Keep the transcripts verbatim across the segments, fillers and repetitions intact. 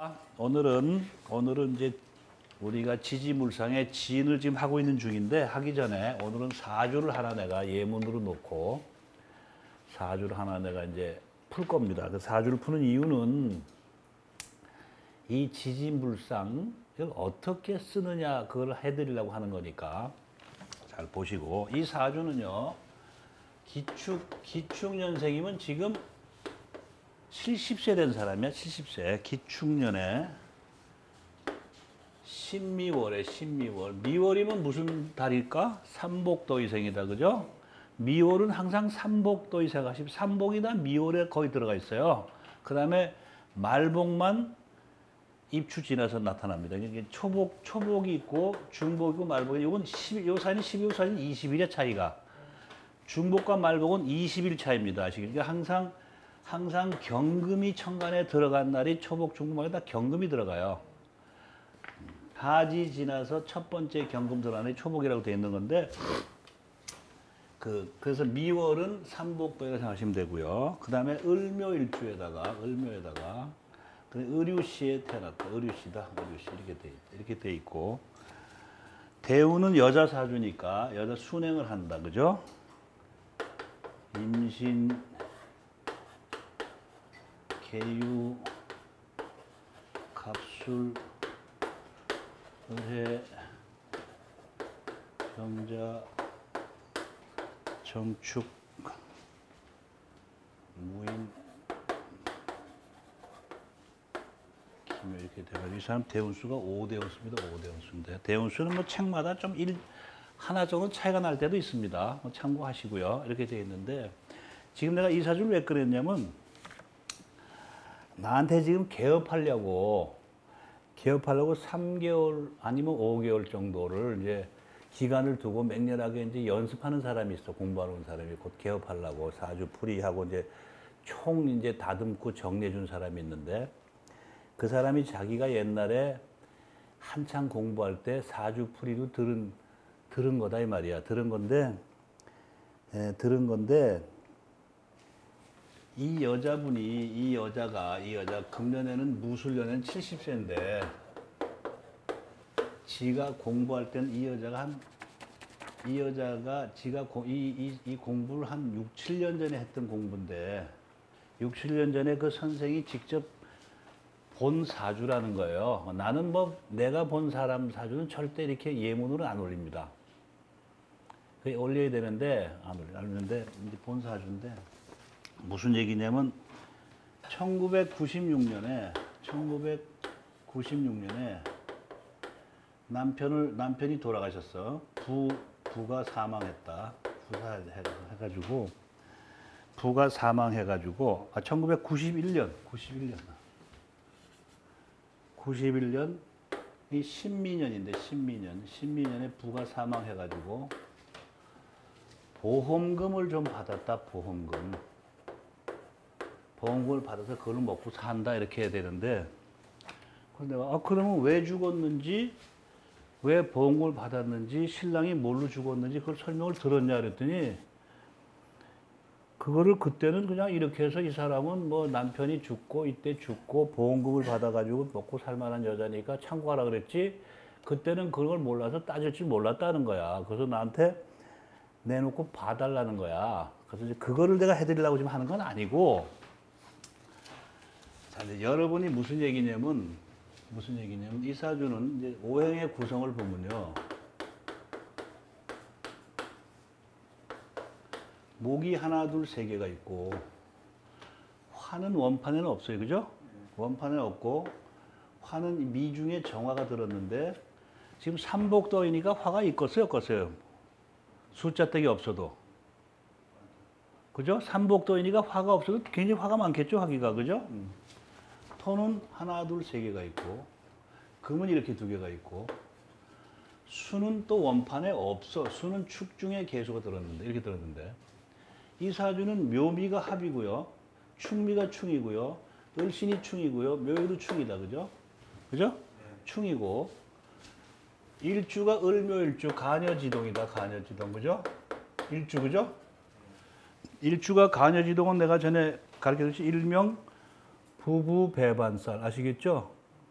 오늘은 오늘은 이제 우리가 지지물상의 지인을 지금 하고 있는 중인데 하기 전에 오늘은 사주를 하나 내가 예문으로 놓고 사주를 하나 내가 이제 풀 겁니다. 그 사주를 푸는 이유는 이 지지물상을 어떻게 쓰느냐 그걸 해드리려고 하는 거니까 잘 보시고, 이 사주는요 기축 기축년생이면 지금 칠십 세 된 사람이야. 칠십 세 기축년에 신미월에 신미월. 미월이면 무슨 달일까? 삼복도의생이다. 그죠? 미월은 항상 삼복도의생. 삼복이나 미월에 거의 들어가 있어요. 그 다음에 말복만 입추 지나서 나타납니다. 이게 초복, 초복이 있고 중복이고 말복이, 이건 요 사이는 십이, 요 사이는 이십 일의 차이가. 중복과 말복은 이십 일 차이입니다. 아시겠죠? 그러니까 항상 항상 경금이 천간에 들어간 날이 초복, 중복, 말복 다 경금이 들어가요. 하지 지나서 첫 번째 경금 들어간 날이 초복이라고 되어 있는 건데, 그 그래서 미월은 삼복도라고 생각하시면 되고요. 그 다음에 을묘일주에다가 을묘에다가 을유시에 태어났다. 을유시다. 을유시 이렇게 돼 있다. 이렇게 돼 있고, 대우는 여자 사주니까 여자 순행을 한다. 그죠? 임신, 개유, 갑술, 을해, 병자, 정축, 무인, 기묘 이렇게 돼가지고 이 사람 대운수가 오 대운수입니다. 오 대운수인데 대운수는 뭐 책마다 좀 일, 하나 정도 차이가 날 때도 있습니다. 뭐 참고하시고요. 이렇게 되어 있는데, 지금 내가 이 사주를 왜 그랬냐면 나한테 지금 개업하려고 개업하려고 삼 개월 아니면 오 개월 정도를 이제 기간을 두고 맹렬하게 이제 연습하는 사람이 있어. 공부하는 사람이 곧 개업하려고 사주 풀이하고 이제 총 이제 다듬고 정리해 준 사람이 있는데, 그 사람이 자기가 옛날에 한창 공부할 때 사주 풀이로 들은 들은 거다 이 말이야. 들은 건데 에, 들은 건데 이 여자분이 이 여자가 이 여자 금년에는 무술년에는 칠십 세인데 지가 공부할 때는 이 여자가 한 이 여자가 지가 고, 이, 이, 이 공부를 한 육, 칠 년 전에 했던 공부인데 육, 칠 년 전에 그 선생이 직접 본 사주라는 거예요. 나는 뭐 내가 본 사람 사주는 절대 이렇게 예문으로 안 올립니다. 그게 올려야 되는데 안 올려 안 올리는데 이제 본 사주인데 무슨 얘기냐면 천구백구십육 년에 천구백구십육 년에 남편을 남편이 돌아가셨어. 부 부가 사망했다. 부사 해가지고 부가 사망해가지고 아 천구백구십일 년 구십일 년 구십일 년이 신미년인데 신미년 신미년에 부가 사망해가지고 보험금을 좀 받았다. 보험금 보험금을 받아서 그걸 먹고 산다 이렇게 해야 되는데, 그런데 아 그러면 왜 죽었는지 왜 보험금을 받았는지 신랑이 뭘로 죽었는지 그걸 설명을 들었냐 그랬더니, 그거를 그때는 그냥 이렇게 해서 이 사람은 뭐 남편이 죽고 이때 죽고 보험금을 받아가지고 먹고 살만한 여자니까 참고하라 그랬지, 그때는 그걸 몰라서 따질 줄 몰랐다는 거야. 그래서 나한테 내놓고 봐달라는 거야. 그래서 이제 그거를 내가 해드리려고 지금 하는 건 아니고, 자 이제 여러분이 무슨 얘기냐면 무슨 얘기냐면 이 사주는 이제 오행의 구성을 보면요, 목이 하나 둘 세 개가 있고 화는 원판에는 없어요. 그죠? 원판에 없고 화는 미중에 정화가 들었는데 지금 삼복도이니까 화가 있겠어요 없겠어요? 숫자 떼기 없어도. 그죠? 삼복도이니까 화가 없어도 굉장히 화가 많겠죠. 화기가. 그죠? 음. 토는 하나 둘 세 개가 있고 금은 이렇게 두 개가 있고 수는 또 원판에 없어. 수는 축 중에 개수가 들었는데 이렇게 들었는데, 이 사주는 묘미가 합이고요, 충미가 충이고요, 을신이 충이고요, 묘유도 충이다. 그죠? 그죠? 네. 충이고 일주가 을묘일주 간여지동이다. 간여지동. 그죠? 일주. 그죠? 일주가 간여지동은 내가 전에 가르쳐줬지 일명 부부 배반살 아시겠죠?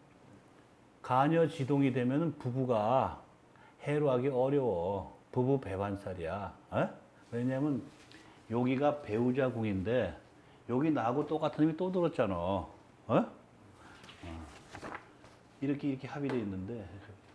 가녀 지동이 되면 부부가 해로하기 어려워. 부부 배반살이야. 어? 왜냐면 여기가 배우자 궁인데 여기 나하고 똑같은 힘이 또 들었잖아. 어? 어. 이렇게 이렇게 합의되어 있는데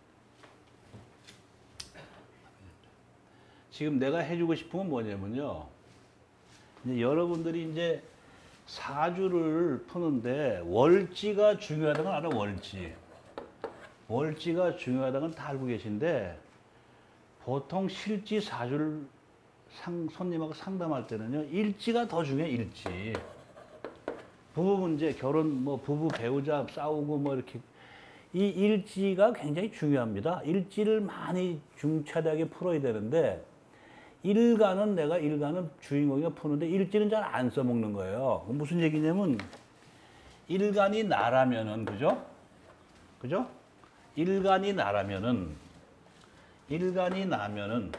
지금 내가 해주고 싶은 건 뭐냐면요. 이제 여러분들이 이제 사주를 푸는데 월지가 중요하다는 건 알아. 월지. 월지가 중요하다는 건 다 알고 계신데 보통 실지 사주를 상, 손님하고 상담할 때는요. 일지가 더 중요해. 일지. 부부 문제, 결혼, 뭐 부부 배우자 싸우고 뭐 이렇게 이 일지가 굉장히 중요합니다. 일지를 많이 중차대하게 풀어야 되는데 일간은 내가 일간은 주인공이가 푸는데 일지는 잘 안 써먹는 거예요. 무슨 얘기냐면 일간이 나라면은 그죠? 그죠? 일간이 나라면은 일간이 나면은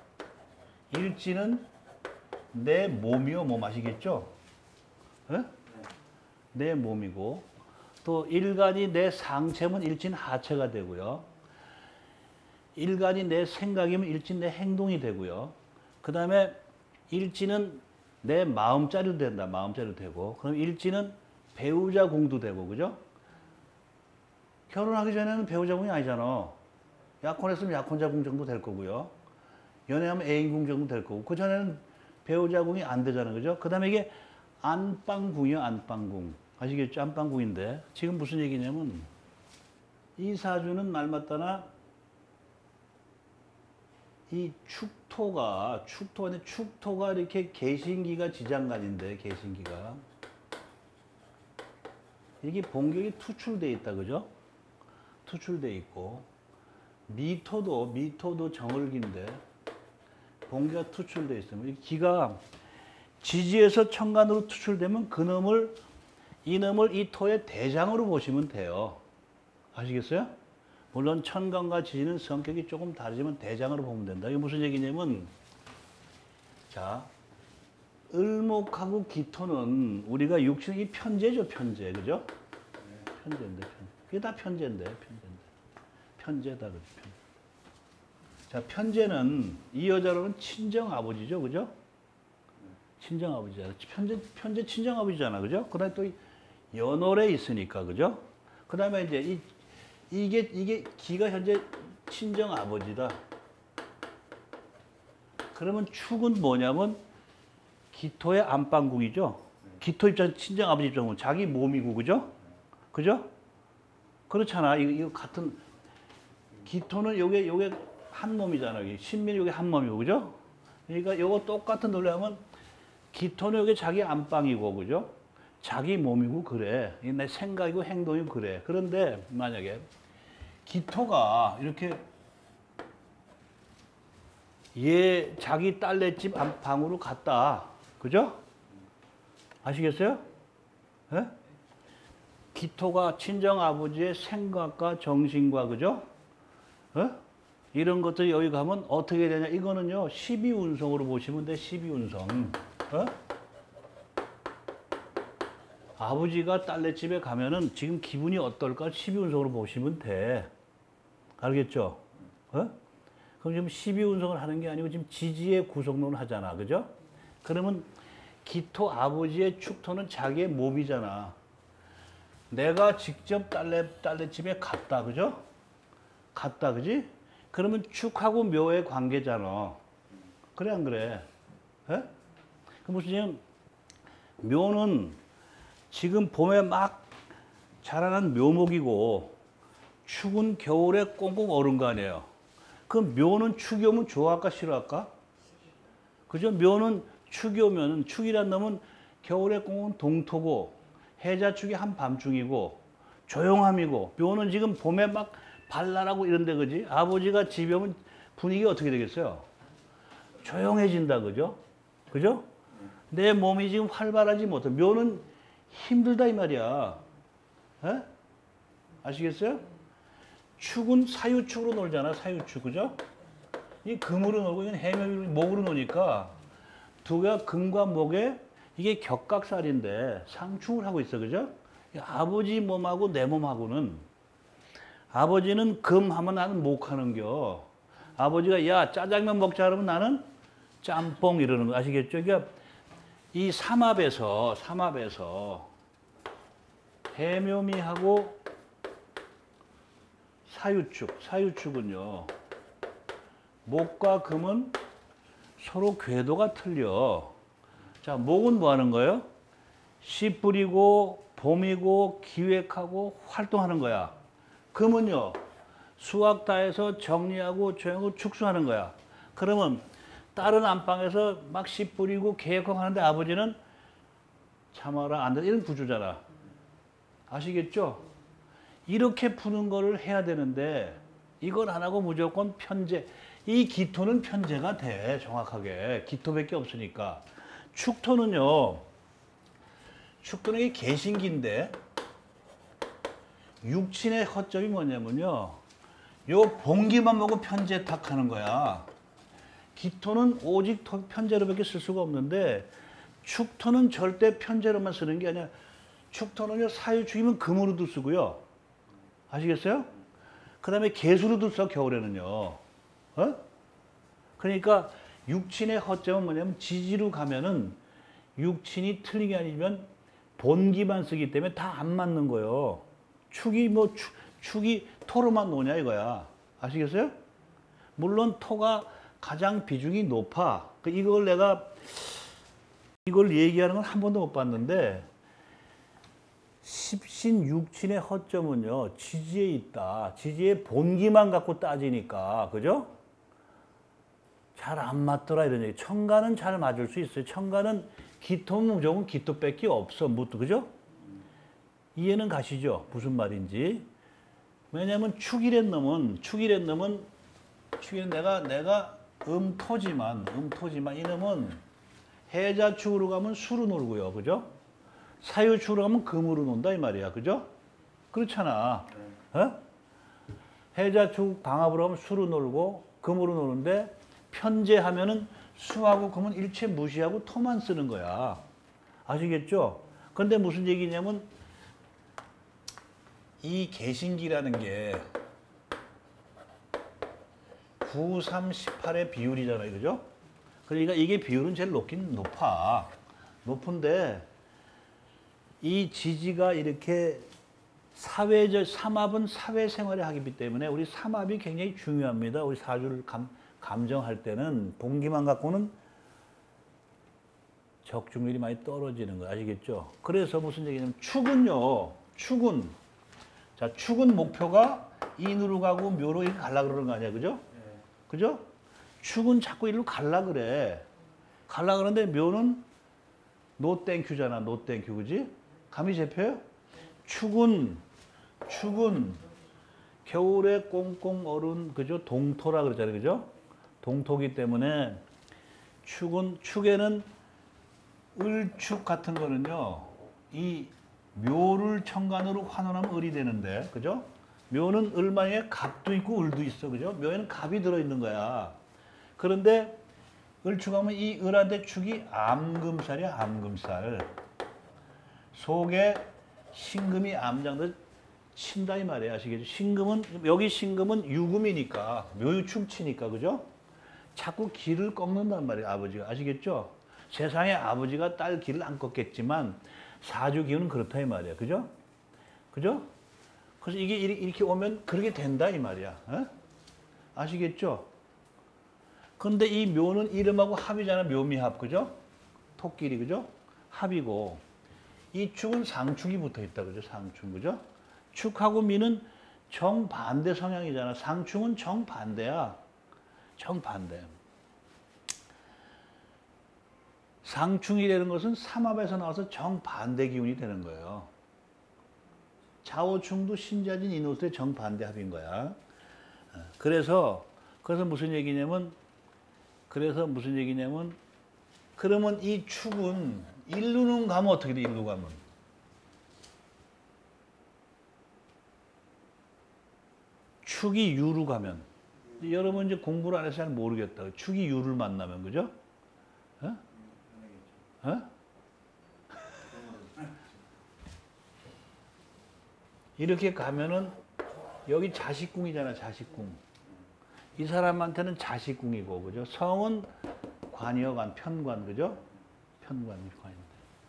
일지는 내 몸이요 몸 아시겠죠? 네? 내 몸이고 또 일간이 내 상체면 일지는 하체가 되고요. 일간이 내 생각이면 일지는 내 행동이 되고요. 그 다음에 일지는 내 마음자리도 된다. 마음자리도 되고 그럼 일지는 배우자 궁도 되고 그죠? 결혼하기 전에는 배우자 궁이 아니잖아. 약혼했으면 약혼자 궁 정도 될 거고요. 연애하면 애인 궁 정도 될 거고 그 전에는 배우자 궁이 안 되잖아. 그죠? 그 다음에 이게 안방궁이요. 안방궁. 아시겠죠? 안방궁인데 지금 무슨 얘기냐면 이 사주는 말맞다나 이 축토가 축토가 축토가 이렇게 계신기가 지장간인데 계신기가 이게 본격이 투출돼 있다. 그죠? 투출돼 있고 미토도 미토도 정을기인데 본기가 투출돼 있으면 이 기가 지지에서 천간으로 투출되면 그놈을 이놈을 이 토의 대장으로 보시면 돼요. 아시겠어요? 물론 천간과 지지는 성격이 조금 다르지만 대장으로 보면 된다. 이게 무슨 얘기냐면 자 을목하고 기토는 우리가 육신이 편제죠. 편제. 그죠? 편제인데 편제. 그게 다 편제인데 편제인데 편제다. 그죠? 편제. 자 편제는 이 여자로는 친정 아버지죠. 그죠? 친정 아버지잖아. 편제 편제 친정 아버지잖아. 그죠? 그다음에 또 연월에 있으니까. 그죠? 그다음에 이제 이 이게, 이게 기가 현재 친정 아버지다. 그러면 축은 뭐냐면 기토의 안방궁이죠. 기토 입장, 친정 아버지 입장은 자기 몸이고, 그죠? 그죠? 그렇잖아. 이거, 이거 같은, 기토는 요게, 요게 한 몸이잖아. 신민이 요게 한 몸이고, 그죠? 그러니까 요거 똑같은 논리하면 기토는 요게 자기 안방이고, 그죠? 자기 몸이고, 그래. 내 생각이고 행동이고, 그래. 그런데 만약에 기토가 이렇게 얘 자기 딸네 집 방으로 갔다. 그죠? 아시겠어요? 예? 기토가 친정 아버지의 생각과 정신과 그죠? 예? 이런 것들이 여기 가면 어떻게 되냐? 이거는요 십이운성으로 보시면 돼. 십이운성. 예? 아버지가 딸네 집에 가면은 지금 기분이 어떨까? 십이운성으로 보시면 돼. 알겠죠? 어? 그럼 지금 십이운성을 하는 게 아니고 지금 지지의 구성론을 하잖아. 그죠? 그러면 기토 아버지의 축토는 자기의 몸이잖아. 내가 직접 딸내, 딸내 집에 갔다. 그죠? 갔다. 그지? 그러면 축하고 묘의 관계잖아. 그래, 안 그래? 예? 그 무슨 묘는 지금 봄에 막 자라난 묘목이고 축은 겨울에 꽁꽁 얼은 거 아니에요. 그럼 묘는 축이 오면 좋아할까 싫어할까? 그죠? 묘는 축이 오면 축이란 놈은 겨울에 꽁꽁 동토고 해자축이 한밤중이고 조용함이고 묘는 지금 봄에 막 발랄하고 이런데 그지? 아버지가 집에 오면 분위기가 어떻게 되겠어요? 조용해진다. 그죠? 그죠? 내 몸이 지금 활발하지 못해. 묘는 힘들다 이 말이야. 에? 아시겠어요? 축은 사유축으로 놀잖아. 사유축. 그죠? 이 금으로 놀고 이건 해묘로 목으로 노니까 두 개가 금과 목에 이게 격각살인데 상충을 하고 있어. 그죠? 아버지 몸하고 내 몸하고는 아버지는 금 하면 나는 목 하는겨. 아버지가 야 짜장면 먹자 그러면 나는 짬뽕 이러는 거 아시겠죠? 그러니까 이 삼합에서 삼합에서 해묘미하고 사유축, 사유축은요. 목과 금은 서로 궤도가 틀려. 자, 목은 뭐 하는 거예요? 씨 뿌리고 봄이고 기획하고 활동하는 거야. 금은요. 수학 다 해서 정리하고 조용하고 축소하는 거야. 그러면 다른 안방에서 막 씨 뿌리고 계획하고 하는데 아버지는 참아라 안 돼. 이런 구조잖아. 아시겠죠? 이렇게 푸는 거를 해야 되는데 이걸 안 하고 무조건 편제. 이 기토는 편제가 돼. 정확하게. 기토밖에 없으니까. 축토는요. 축토는 이게 개신기인데 육친의 허점이 뭐냐면요. 요 봉기만 보고 편제 탁 하는 거야. 기토는 오직 편제로밖에 쓸 수가 없는데 축토는 절대 편제로만 쓰는 게 아니라 축토는요. 사유축이면 금으로도 쓰고요. 아시겠어요? 그 다음에 개수로도 써 겨울에는요. 어? 그러니까 육친의 허점은 뭐냐면 지지로 가면은 육친이 틀린 게 아니면 본기만 쓰기 때문에 다 안 맞는 거예요. 축이 뭐 축, 축이 토로만 노냐 이거야. 아시겠어요? 물론 토가 가장 비중이 높아. 이걸 내가 이걸 얘기하는 건 한 번도 못 봤는데 십신 육친의 허점은요. 지지에 있다. 지지의 본기만 갖고 따지니까. 그죠? 잘 안 맞더라 이런 얘기. 천간은 잘 맞을 수 있어요. 천간은 기토는 무조건 기토밖에 없어. 묻도 그죠? 이해는 가시죠? 무슨 말인지. 왜냐하면 축이란 놈은 축이란 놈은 축이란 내가 내가 음토지만 음토지만 이놈은 해자축으로 가면 수로 놀고요. 그죠? 사유축으로 가면 금으로 논다 이 말이야. 그죠? 그렇잖아. 어? 해자축 방합으로 하면 수로 놀고 금으로 노는데 편제하면은 수하고 금은 일체 무시하고 토만 쓰는 거야. 아시겠죠? 근데 무슨 얘기냐면 이 개신기라는 게 구, 삼, 십팔의 비율이잖아요. 그죠? 그러니까 이게 비율은 제일 높긴 높아. 높은데 이 지지가 이렇게 사회적 삼합은 사회생활에 하기 때문에 우리 삼합이 굉장히 중요합니다. 우리 사주를 감, 감정할 때는 봉기만 갖고는 적중률이 많이 떨어지는 거 아시겠죠? 그래서 무슨 얘기냐면 축은요. 축은 자 축은 목표가 인으로 가고 묘로 이렇게 갈라 그러는 거 아니야. 그죠? 그죠? 축은 자꾸 일로 갈라 그래. 갈라 그러는데 묘는 노 땡큐잖아. 노 땡큐. 그지? 감이 잡혀요? 축은 축은 겨울에 꽁꽁 얼은 그죠? 동토라 그러잖아요. 그죠? 동토기 때문에 축은 축에는 을축 같은 거는요. 이 묘를 천간으로 환원하면 을이 되는데 그죠? 묘는 을만에 갑도 있고 을도 있어. 그죠? 묘에는 갑이 들어있는 거야. 그런데 을축하면 이 을한테 축이 암금살이야. 암금살. 속에 신금이 암장들 친다 이 말이야. 아시겠죠? 신금은 여기 신금은 유금이니까 묘유축치니까 그죠? 자꾸 길을 꺾는단 말이에요. 아버지가. 아시겠죠? 세상에 아버지가 딸 길을 안 꺾겠지만 사주 기운은 그렇다 이 말이야. 그죠? 그죠? 그래서 이게 이렇게 오면 그렇게 된다 이 말이야. 어? 아시겠죠? 근데 이 묘는 이름하고 합이잖아. 묘미합. 그죠? 토끼리. 그죠? 합이고 이 축은 상축이 붙어 있다. 그죠? 상축. 그죠? 축하고 미는 정반대 성향이잖아. 상축은 정반대야. 정반대. 상충이라는 것은 삼합에서 나와서 정반대 기운이 되는 거예요. 좌우충도 신자진 인호수의 정반대 합인 거야. 그래서 그래서 무슨 얘기냐면 그래서 무슨 얘기냐면 그러면 이 축은 일루는 가면 어떻게 돼? 일루 가면 축이 유로 가면 여러분 이제 공부를 안 해서 잘 모르겠다. 축이 유를 만나면 그죠? 어? 어? 이렇게 가면은 여기 자식궁이잖아, 자식궁. 이 사람한테는 자식궁이고, 그죠? 성은 관이어관, 편관, 그죠? 편관, 관인데.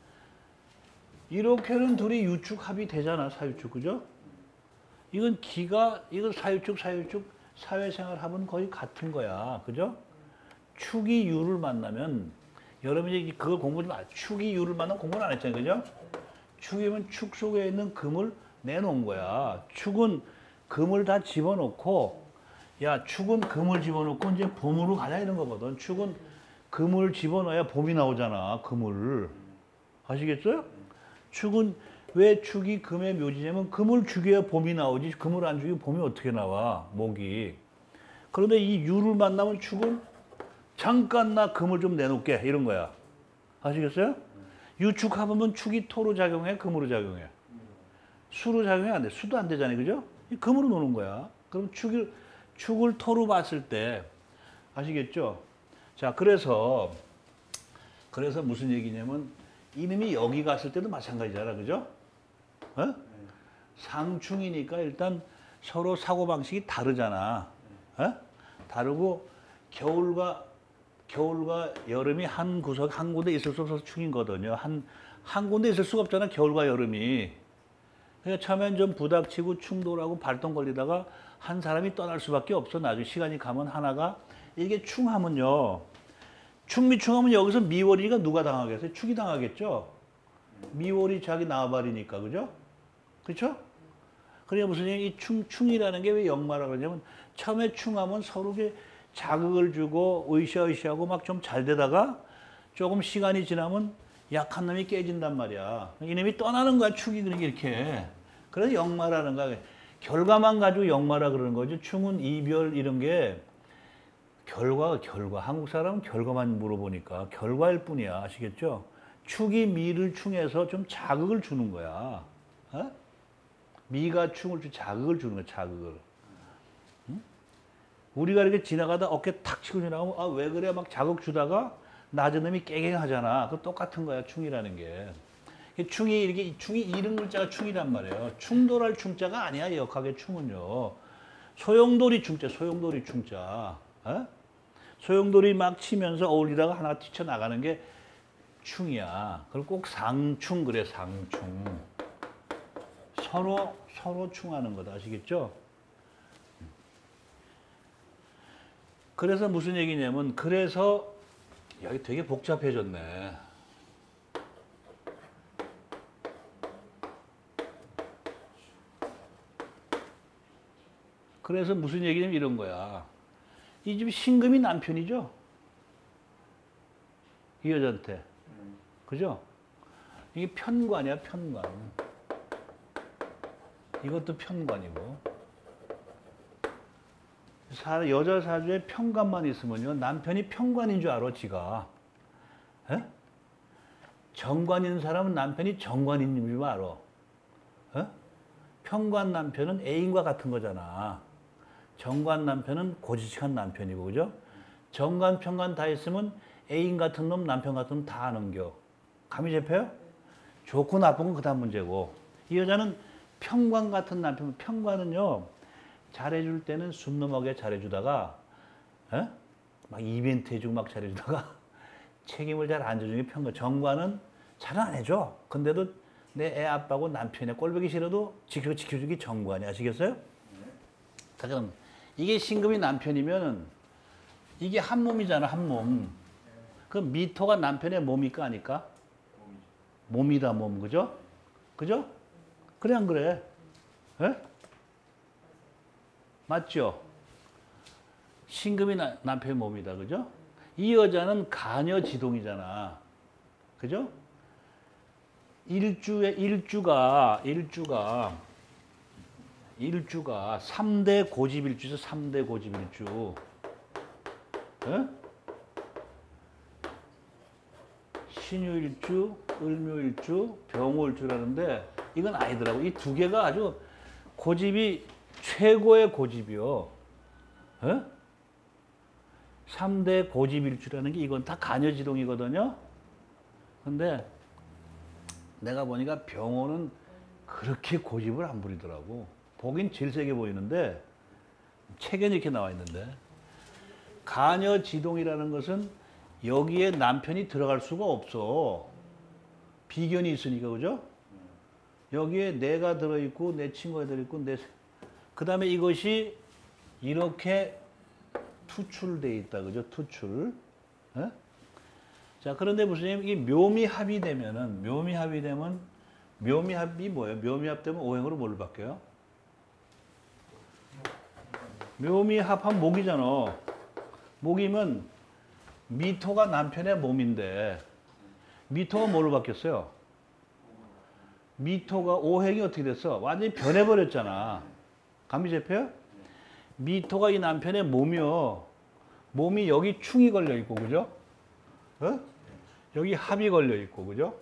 이렇게는 둘이 유축합이 되잖아, 사유축, 그죠? 이건 기가, 이건 사유축, 사유축, 사회생활 합은 거의 같은 거야, 그죠? 축이 유를 만나면, 여러분이 그걸 공부 좀 안, 축이 유를 만나면 공부는 안 했잖아요, 그죠? 축이면 축 속에 있는 금을 내놓은 거야. 축은 금을 다 집어넣고, 야, 축은 금을 집어넣고 이제 봄으로 가자 이런 거거든. 축은 금을 집어넣어야 봄이 나오잖아, 금을. 아시겠어요? 축은 왜 축이 금의 묘지냐면 금을 죽여야 봄이 나오지, 금을 안 죽이면 봄이 어떻게 나와, 목이. 그런데 이 유를 만나면 축은 잠깐 나 금을 좀 내놓게 이런 거야. 아시겠어요? 유축합하면 축이 토로 작용해, 금으로 작용해. 수로 작용이 안 돼. 수도 안 되잖아요, 그죠? 금으로 노는 거야. 그럼 축을 축을 토로 봤을 때 아시겠죠? 자, 그래서 그래서 무슨 얘기냐면 이놈이 여기 갔을 때도 마찬가지잖아, 그죠? 어? 상충이니까 일단 서로 사고방식이 다르잖아. 어? 다르고 겨울과 겨울과 여름이 한 구석 한 군데 있을 수 없어서 충이거든요. 한, 한 군데 있을 수가 없잖아, 겨울과 여름이. 그러니까 처음엔 좀 부닥치고 충돌하고 발동 걸리다가 한 사람이 떠날 수밖에 없어. 나중에 시간이 가면 하나가. 이게 충하면요, 충미충하면 여기서 미월이가 누가 당하겠어요? 축이 당하겠죠. 미월이 자기 나와버리니까, 그죠? 그렇죠? 그러니까 무슨 얘기, 이 충, 충이라는 게 왜 역마라고 그러냐면 처음에 충하면 서로 자극을 주고 으쌰으쌰하고 막 좀 잘 되다가 조금 시간이 지나면 약한 놈이 깨진단 말이야. 이놈이 떠나는 거야, 축이. 그러니까 이렇게. 그래서 역마라는 거야. 결과만 가지고 역마라 그러는 거죠. 충은 이별 이런 게 결과가 결과. 한국 사람은 결과만 물어보니까 결과일 뿐이야. 아시겠죠? 축이 미를 충해서 좀 자극을 주는 거야. 어? 미가 충을 주 자극을 주는 거야, 자극을. 응? 우리가 이렇게 지나가다 어깨 탁 치고 지나가면 아, 왜 그래? 막 자극 주다가 낮은 놈이 깨갱하잖아. 그 똑같은 거야, 충이라는 게. 충이 이렇게 충이 이른 글자가 충이란 말이에요. 충돌할 충자가 아니야, 역학의 충은요. 소용돌이 충자, 소용돌이 충자. 어? 소용돌이 막 치면서 어울리다가 하나 뛰쳐나가는 게 충이야. 그걸 꼭 상충 그래, 상충. 서로 서로 충하는 거다. 아시겠죠? 그래서 무슨 얘기냐면, 그래서 여기 되게 복잡해졌네. 그래서 무슨 얘기냐면 이런 거야. 이 집 신금이 남편이죠? 이 여자한테. 그죠? 이게 편관이야, 편관. 이것도 편관이고. 사, 여자 사주에 편관만 있으면요, 남편이 편관인 줄 알아, 지가. 에? 정관인 사람은 남편이 정관인 줄 알아. 에? 편관 남편은 애인과 같은 거잖아. 정관 남편은 고지식한 남편이고, 그죠? 정관, 편관 다 있으면 애인 같은 놈, 남편 같은 놈 다 아는겨. 감이 잡혀요? 좋고 나쁜 건 그 다음 문제고. 이 여자는 편관 같은 남편, 편관은요, 잘해줄 때는 숨 넘어가게 잘해주다가, 에? 막 이벤트 해주고 막 잘해주다가, 책임을 잘 안 져주는 게 편관. 정관은 잘 안 해줘. 근데도 내 애 아빠고 남편의 꼴보기 싫어도 지켜, 지켜주기 정관이. 아시겠어요? 자, 그럼 이게 신금이 남편이면은 이게 한 몸이잖아, 한 몸. 그럼 미토가 남편의 몸일까 아닐까? 몸이다, 몸. 그죠? 그죠? 그래, 안 그래? 에? 맞죠? 신금이 나, 남편의 몸이다. 그죠? 이 여자는 가녀지동이잖아. 그죠? 일주에, 일주가, 일주가, 일주가 삼 대 고집일주죠. 삼 대 고집일주. 에? 신유일주, 을묘일주, 병호일주라는데 이건 아니더라고. 이 두 개가 아주 고집이 최고의 고집이요. 에? 삼 대 고집일주라는 게 이건 다 가녀지동이거든요. 근데 내가 보니까 병호는 그렇게 고집을 안 부리더라고. 보긴 제일 세게 보이는데 책에는 이렇게 나와 있는데 가녀지동이라는 것은 여기에 남편이 들어갈 수가 없어. 비견이 있으니까 그죠? 여기에 내가 들어있고 내 친구가 들어있고 내 그 다음에 이것이 이렇게 투출돼 있다 그죠? 투출. 에? 자 그런데 무슨 이 묘미 합이 되면은 묘미 합이 되면 묘미 합이 뭐예요? 묘미 합 되면 오행으로 뭘로 바뀌어요? 묘미 합하면 목이잖아. 목이면 미토가 남편의 몸인데 미토가 뭘로 바뀌었어요? 미토가 오행이 어떻게 됐어? 완전히 변해버렸잖아. 감이 잡혀요? 미토가 이 남편의 몸이요. 몸이 여기 충이 걸려 있고 그죠? 어? 여기 합이 걸려 있고 그죠?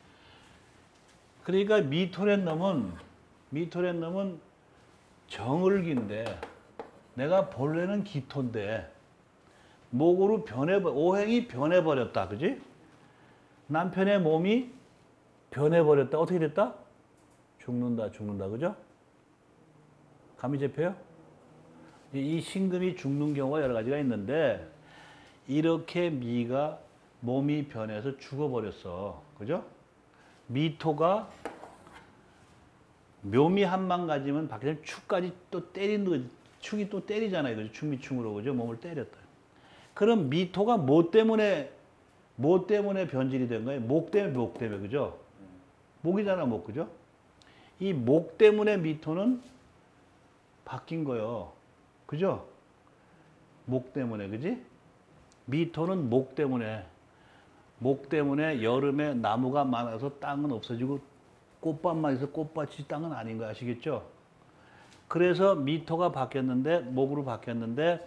그러니까 미토랜놈은 미토랜놈은 정을기인데 내가 본래는 기토인데 목으로 변해버 오행이 변해버렸다 그지? 남편의 몸이 변해버렸다. 어떻게 됐다? 죽는다 죽는다 그죠? 감이 잡혀요? 이 신금이 죽는 경우가 여러 가지가 있는데 이렇게 미가 몸이 변해서 죽어버렸어. 그죠? 미토가 묘미 한만 가지면 밖에서 축까지 또 때리는 거지. 축이 또 때리잖아요. 그죠? 축미충으로 그죠? 몸을 때렸다. 그럼 미토가 뭐 때문에 뭐 때문에 변질이 된 거예요? 목 때문에 목 때문에 그죠? 목이잖아 목 그죠? 이 목 때문에 미토는 바뀐 거예요. 그죠? 목 때문에 그지? 미토는 목 때문에 목 때문에 여름에 나무가 많아서 땅은 없어지고 꽃밭만 있어 꽃밭이 땅은 아닌 거 아시겠죠? 그래서 미토가 바뀌었는데 목으로 바뀌었는데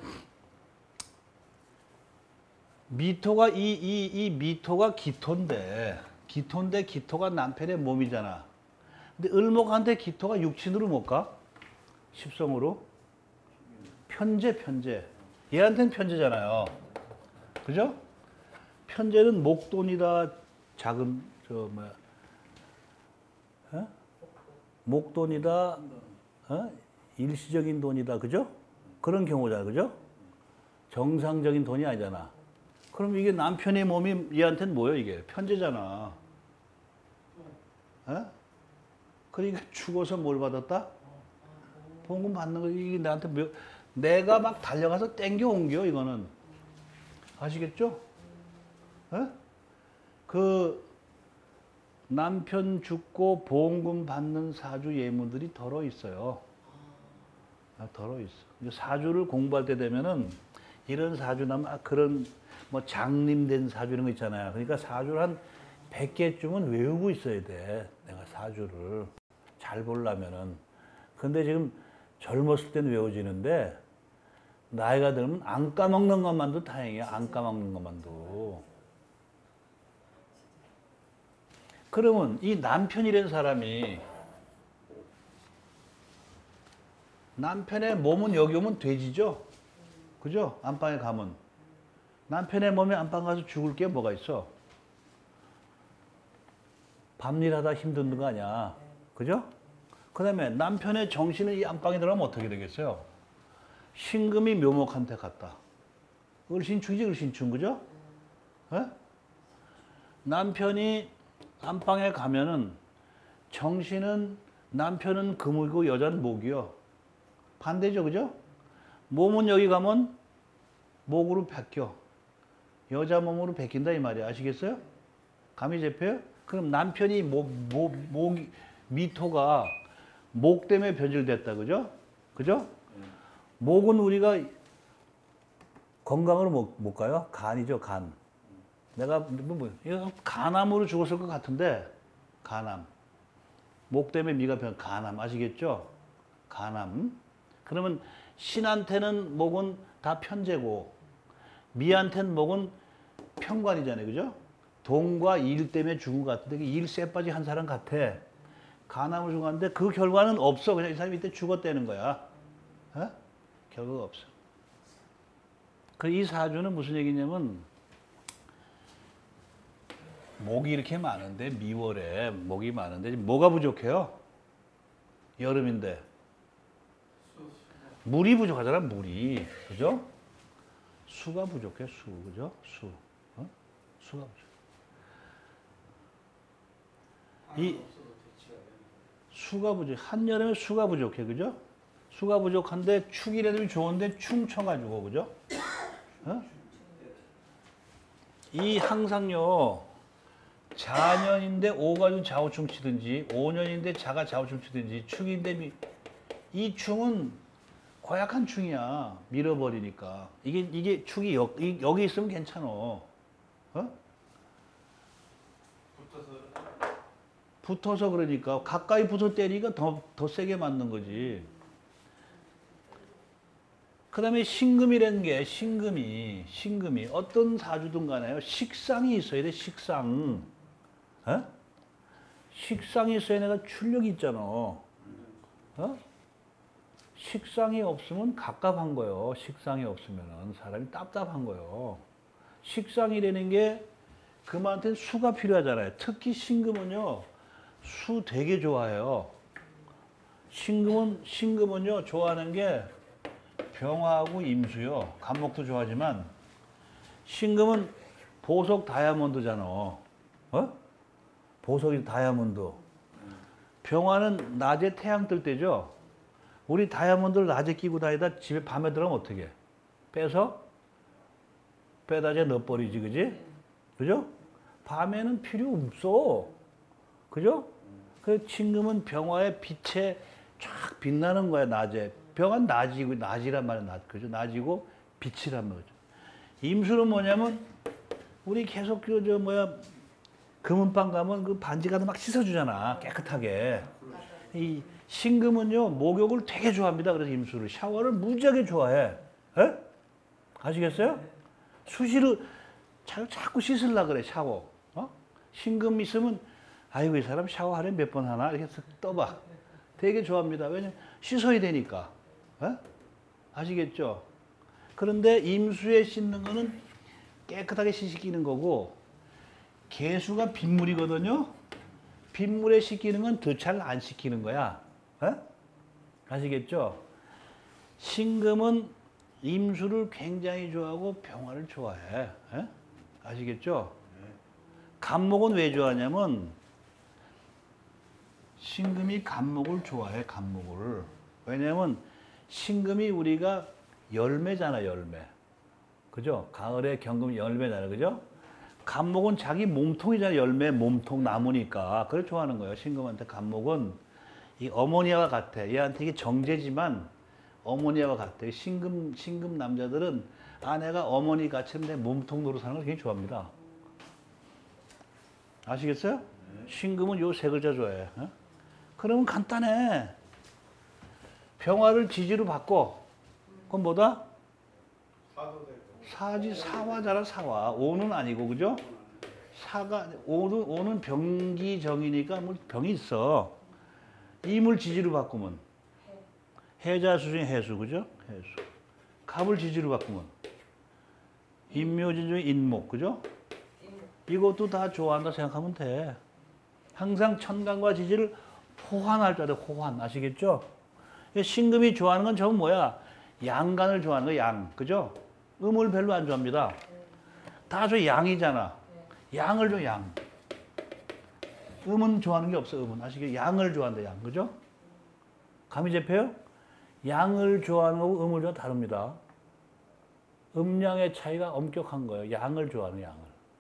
미토가 이, 이, 이 미토가 기토인데 기토인데 기토가 남편의 몸이잖아. 근데 을목한테 기토가 육친으로 못 가? 십성으로? 편재 편재. 얘한테는 편재잖아요. 그죠? 편재는 목돈이다. 작은 저 뭐야? 어? 목돈이다. 어? 일시적인 돈이다. 그죠? 그런 경우잖아. 그죠? 정상적인 돈이 아니잖아. 그럼 이게 남편의 몸이 얘한테는 뭐예요? 이게 편재잖아. 어? 그러니까 죽어서 뭘 받았다? 봉금 받는 거 이게 나한테 몇, 내가 막 달려가서 땡겨 옮겨 이거는 아시겠죠? 어? 그 남편 죽고 보험금 받는 사주 예문들이 덜어 있어요. 아, 덜어 있어. 사주를 공부할 때 되면은 이런 사주 나면 아, 그런 뭐 장림된 사주 이런 거 있잖아요. 그러니까 사주를 한 백 개쯤은 외우고 있어야 돼. 내가 사주를 잘 보려면은. 근데 지금 젊었을 때는 외워지는데 나이가 들면 안 까먹는 것만도 다행이야. 안 까먹는 것만도. 그러면 이 남편이라는 사람이 남편의 몸은 여기 오면 돼지죠? 그죠? 안방에 가면. 남편의 몸에 안방 가서 죽을 게 뭐가 있어? 밤일하다 힘든 거 아니야. 그죠? 그 다음에 남편의 정신은 이 안방에 들어가면 어떻게 되겠어요? 신금이 묘목한테 갔다. 을신충이지 을신충 그죠? 에? 남편이 안방에 가면은 정신은 남편은 금이고 여자는 목이요. 반대죠 그죠? 몸은 여기 가면 목으로 바뀌어. 여자 몸으로 바뀐다 이 말이야. 아시겠어요? 감이 잡혀요? 그럼 남편이 목, 목, 목, 미토가 목 때문에 변질됐다. 그죠? 그죠? 목은 우리가 건강으로 못, 못 가요? 간이죠, 간. 내가, 뭐, 뭐, 이거 간암으로 죽었을 것 같은데, 간암. 목 때문에 미가 변, 간암. 아시겠죠? 간암. 그러면 신한테는 목은 다 편재고, 미한테는 목은 편관이잖아요. 그죠? 돈과 일 때문에 죽은 것 같은데, 일 쎄빠지 한 사람 같아. 간암을 죽었는데 그 결과는 없어. 그냥 이 사람이 이때 죽었다는 거야. 어? 결과가 없어. 그 이 사주는 무슨 얘기냐면 목이 이렇게 많은데 미월에 목이 많은데 뭐가 부족해요? 여름인데 물이 부족하잖아, 물이. 그죠? 수가 부족해, 수. 그죠? 수. 어? 수가 부족해. 이 수가 부족해. 한여름에 수가 부족해. 그죠? 수가 부족한데 축이라도 좋은데 충 쳐가지고. 그죠? 어? 이 항상요. 자년인데 오가 좀 좌우충 치든지 오년인데 자가 좌우충 치든지 충인데 미, 이 충은 고약한 충이야. 밀어버리니까. 이게 이게 축이 여, 이, 여기 있으면 괜찮아. 어? 붙어서 붙어서 그러니까 가까이 붙어 때리니까 더, 더 세게 맞는 거지. 그 다음에 신금이라는 게 신금이 신금이 어떤 사주든 간에요. 식상이 있어야 돼. 식상. 어? 식상이 있어야 내가 출력이 있잖아. 어? 식상이 없으면 갑갑한 거예요. 식상이 없으면 사람이 답답한 거예요. 식상이라는 게 그만한테는 수가 필요하잖아요. 특히 신금은요. 수 되게 좋아해요. 신금은, 신금은요. 좋아하는 게 병화하고 임수요. 간목도 좋아하지만 신금은 보석 다이아몬드잖아. 어? 보석이 다이아몬드. 병화는 낮에 태양 뜰 때죠. 우리 다이아몬드를 낮에 끼고 다니다 집에 밤에 들어가면 어떻게 해? 빼서 빼다제 넣어버리지, 그지? 그죠? 밤에는 필요 없어. 그죠? 그 신금은 병화의 빛에 쫙 빛나는 거야, 낮에. 병화는 낮이고, 낮이란 말은 낮, 그죠? 낮이고, 빛이란 말이죠. 임수는 뭐냐면, 우리 계속 그, 저, 뭐야, 금은방 가면 그 반지 가서 막 씻어주잖아. 깨끗하게. 이 신금은요, 목욕을 되게 좋아합니다. 그래서 임수를. 샤워를 무지하게 좋아해. 에? 아시겠어요? 수시로 자, 자꾸 씻으려고 그래, 샤워. 어? 신금 있으면, 아이고, 이 사람 샤워하려 몇 번 하나? 이렇게 떠봐. 되게 좋아합니다. 왜냐면 씻어야 되니까. 에? 아시겠죠? 그런데 임수에 씻는 거는 깨끗하게 씻기는 거고, 개수가 빗물이거든요. 빗물에 씻기는 건 더 잘 안 씻기는 거야. 에? 아시겠죠? 신금은 임수를 굉장히 좋아하고 병화를 좋아해. 에? 아시겠죠? 간목은 왜 좋아하냐면 신금이 간목을 좋아해. 간목을. 왜냐면 신금이 우리가 열매잖아. 열매. 그죠? 가을에 경금이 열매잖아. 그죠? 간목은 자기 몸통이잖아. 열매 몸통 나무니까. 그걸 좋아하는 거예요. 신금한테 간목은 이 어머니와 같아. 얘한테 이게 정제지만 어머니와 같아. 신금 신금 남자들은 아내가 어머니 같이 내 몸통 노릇하는 걸 굉장히 좋아합니다. 아시겠어요? 신금은 요 세 글자 좋아해. 어? 그러면 간단해. 병화를 지지로 바꿔. 그건 뭐다? 사지 사화잖아. 사화. 오는 아니고, 그죠? 사가 오는 오는 병기정이니까 뭐 병이 있어. 임을 지지로 바꾸면 해자수 중에 해수, 그죠? 해수. 갑을 지지로 바꾸면 임묘진 중에 인목, 그죠? 이것도 다 좋아한다 생각하면 돼. 항상 천간과 지지를 호환할 줄 알아요. 호환. 아시겠죠? 신금이 좋아하는 건 저건 뭐야? 양간을 좋아하는 거, 양. 그죠? 음을 별로 안 좋아합니다. 다 저 양이잖아. 양을 줘, 양. 음은 좋아하는 게 없어, 음은. 아시겠죠? 양을 좋아한다, 양. 그죠? 감이 잡혀요? 양을 좋아하는 거고 음을 좋아하는 거 다릅니다. 음양의 차이가 엄격한 거예요. 양을 좋아하는 양을.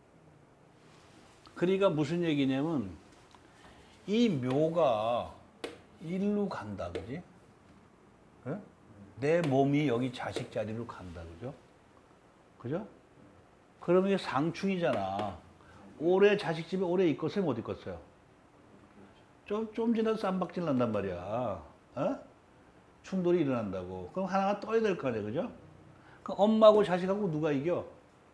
그러니까 무슨 얘기냐면 이 묘가 일로 간다, 그지? 네? 내 몸이 여기 자식 자리로 간다, 그죠? 그죠? 그러면 이게 상충이잖아. 오래 자식 집에 오래 있겠어요, 못 있겠어요? 좀, 좀 지나서 쌈박질 난단 말이야. 어? 충돌이 일어난다고. 그럼 하나가 떠야 될 거 아니야, 그죠? 그럼 엄마하고 자식하고 누가 이겨?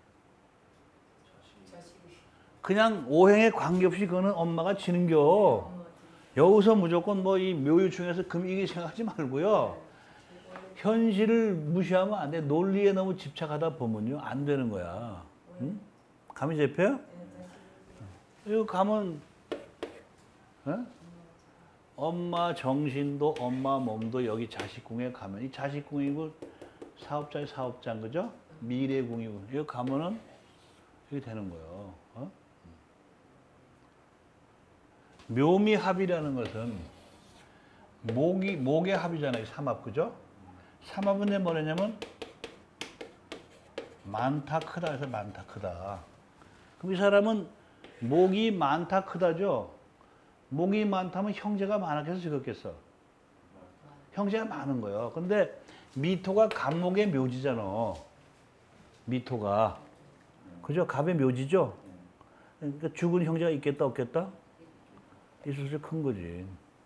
그냥 오행에 관계없이 그거는 엄마가 지는겨. 여기서 무조건 뭐 이 묘유충에서 금 이기 생각하지 말고요. 현실을 무시하면 안 돼. 논리에 너무 집착하다 보면요. 안 되는 거야. 응? 감이 잡혀요? 이거 가면, 어? 엄마 정신도 엄마 몸도 여기 자식궁에 가면 이 자식궁이고 사업자의 사업장 그죠? 미래궁이고 여기 가면은 이게 되는 거예요. 어? 묘미합이라는 것은 목이 목의 합이잖아요. 삼합 그죠? 삼합은 뭐냐면 많다 크다 해서 많다 크다. 그럼 이 사람은 목이 많다 크다죠. 목이 많다면 형제가 많았겠어 적었겠어? 형제가 많은 거예요. 근데 미토가 갑목의 묘지잖아. 미토가 그죠? 갑의 묘지죠. 그러니까 죽은 형제가 있겠다 없겠다? 있을 수 큰 거지.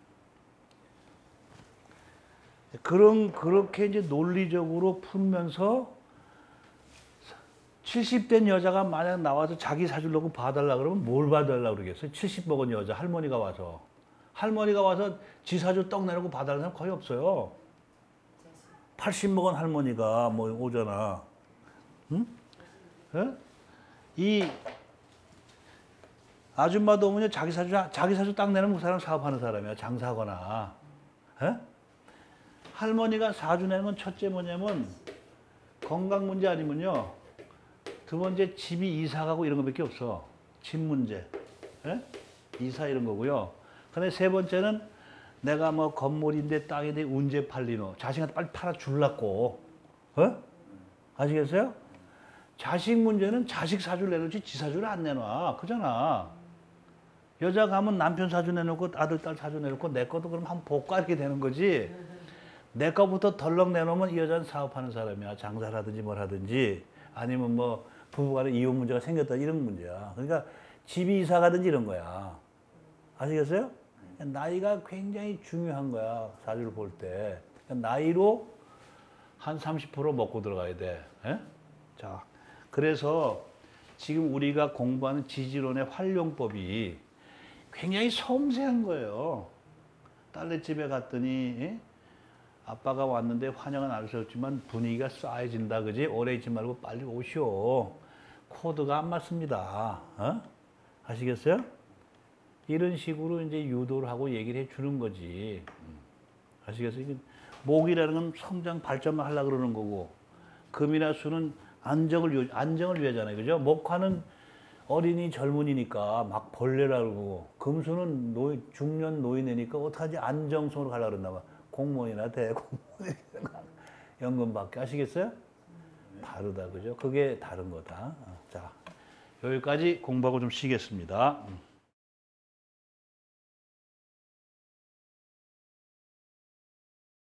그런 그렇게 이제 논리적으로 풀면서 칠십 된 여자가 만약 나와서 자기 사주려고 봐달라 그러면 뭘 봐달라 그러겠어요? 칠십 먹은 여자 할머니가 와서 할머니가 와서 지 사주 떡 내놓고 봐달라는 사람 거의 없어요. 팔십 먹은 할머니가 뭐 오잖아. 응? 예? 이 아줌마도 오면 자기 사주 자기 사주 딱 내는 그 사람 사업하는 사람이야. 장사하거나. 예? 할머니가 사주 내는 건 첫째 뭐냐면 건강 문제 아니면요. 두 번째 집이 이사 가고 이런 것밖에 없어. 집 문제. 예? 이사 이런 거고요. 근데 세 번째는 내가 뭐 건물인데 땅인데 운제 팔리노. 자식한테 빨리 팔아 줄라고. 어? 아시겠어요? 자식 문제는 자식 사주를 내놓지 지 사주를 안 내놔. 그잖아. 여자 가면 남편 사주 내놓고 아들 딸 사주 내놓고 내 것도 그럼 한번 볼까 이렇게 되는 거지. 내 거부터 덜렁 내놓으면 이 여자는 사업하는 사람이야. 장사를 하든지 뭘 하든지 아니면 뭐 부부간에 이혼 문제가 생겼다 이런 문제야. 그러니까 집이 이사 가든지 이런 거야. 아시겠어요? 나이가 굉장히 중요한 거야. 사주를 볼 때. 나이로 한 삼십 퍼센트 먹고 들어가야 돼. 에? 자, 그래서 지금 우리가 공부하는 지지론의 활용법이 굉장히 섬세한 거예요. 딸네 집에 갔더니 에? 아빠가 왔는데 환영은 안 하셨지만 분위기가 싸해진다. 그지? 오래 있지 말고 빨리 오시오. 코드가 안 맞습니다. 어? 아시겠어요? 이런 식으로 이제 유도를 하고 얘기를 해 주는 거지. 아시겠어요? 목이라는 건 성장 발전만 하려고 그러는 거고, 금이나 수는 안정을, 안정을 위하잖아요. 그죠? 목화는 어린이 젊은이니까 막 벌레라고 그러고, 금수는 노인, 중년 노인이니까 어떡하지? 안정성으로 가려고 그랬나 봐. 공무원이나 대공무원이나 연금 받게. 아시겠어요? 다르다. 그죠? 그게 다른 거다. 자, 여기까지 공부하고 좀 쉬겠습니다.